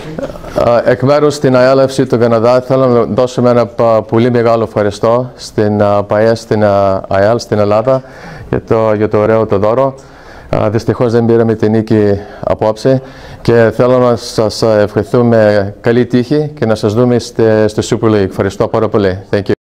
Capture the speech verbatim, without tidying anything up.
Εκ μέρους στην ΑΕΛ εφ σι του Καναδά θέλω να δώσουμε ένα πολύ μεγάλο ευχαριστώ στην ΠΑΕ, στην ΑΕΛ, στην Ελλάδα για το, για το ωραίο το δώρο. Δυστυχώς δεν πήραμε την νίκη απόψε και θέλω να σας ευχηθούμε καλή τύχη και να σας δούμε στο Super League. Ευχαριστώ πάρα πολύ. Thank you.